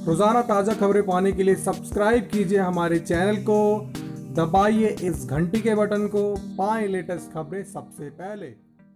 रोजाना ताज़ा खबरें पाने के लिए सब्सक्राइब कीजिए हमारे चैनल को, दबाइए इस घंटी के बटन को, पाएं लेटेस्ट खबरें सबसे पहले।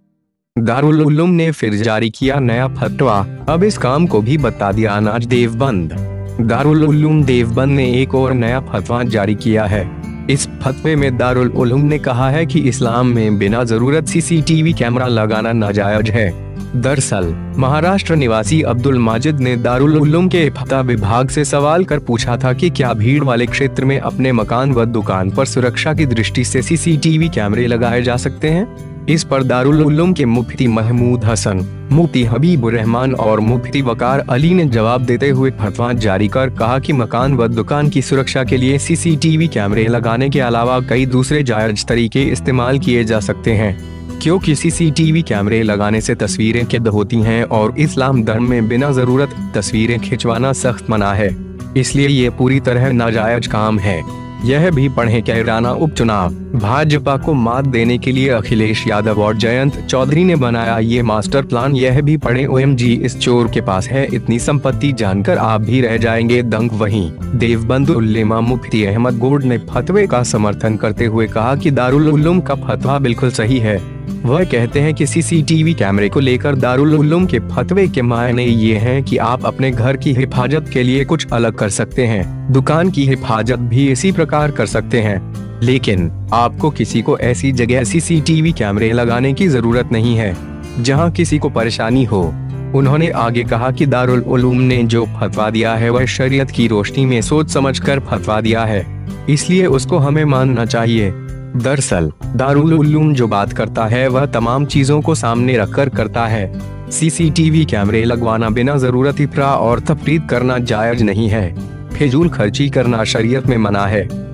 दारुल उलूम ने फिर जारी किया नया फतवा, अब इस काम को भी बता दिया अनाज देवबंद। दारुल उलूम देवबंद ने एक और नया फतवा जारी किया है। इस फतवे में दारुल उलूम ने कहा है कि इस्लाम में बिना जरूरत सीसीटीवी कैमरा लगाना नाजायज है। दरअसल महाराष्ट्र निवासी अब्दुल माजिद ने दारुल उलूम के फतवा विभाग से सवाल कर पूछा था कि क्या भीड़ वाले क्षेत्र में अपने मकान व दुकान पर सुरक्षा की दृष्टि से सीसीटीवी कैमरे लगाए जा सकते हैं। इस पर दारुल उलूम के मुफ्ती महमूद हसन, मुफ्ती हबीबुर रहमान और मुफ्ती वकार अली ने जवाब देते हुए फतवा जारी कर कहा कि मकान व दुकान की सुरक्षा के लिए सीसीटीवी कैमरे लगाने के अलावा कई दूसरे जायज तरीके इस्तेमाल किए जा सकते हैं, क्योंकि सीसीटीवी कैमरे लगाने से तस्वीरें कैद होती हैं और इस्लाम धर्म में बिना जरूरत तस्वीरें खिंचवाना सख्त मना है, इसलिए ये पूरी तरह नाजायज काम है। यह भी पढ़ें कैराना उपचुनाव, भाजपा को मात देने के लिए अखिलेश यादव और जयंत चौधरी ने बनाया ये मास्टर प्लान। यह भी पढ़ें ओएमजी इस चोर के पास है इतनी संपत्ति, जानकर आप भी रह जाएंगे दंग। वहीं देवबंद उल्लेमा मुफ्ती अहमद गोड ने फतवे का समर्थन करते हुए कहा कि दारुल उलूम का फतवा बिल्कुल सही है। वह कहते हैं कि सीसीटीवी कैमरे को लेकर दारुल उलूम के फतवे के मायने ये हैं कि आप अपने घर की हिफाजत के लिए कुछ अलग कर सकते हैं, दुकान की हिफाजत भी इसी प्रकार कर सकते हैं, लेकिन आपको किसी को ऐसी जगह सीसीटीवी कैमरे लगाने की जरूरत नहीं है जहां किसी को परेशानी हो। उन्होंने आगे कहा कि दारुल उलूम ने जो फतवा दिया है वह शरीयत की रोशनी में सोच समझकर फतवा दिया है, इसलिए उसको हमें मानना चाहिए। दरअसल दारुल उलूम जो बात करता है वह तमाम चीजों को सामने रखकर करता है। सीसीटीवी कैमरे लगवाना बिना जरूरत इफरा और तफरीद करना जायज नहीं है, फिजूल खर्ची करना शरीयत में मना है।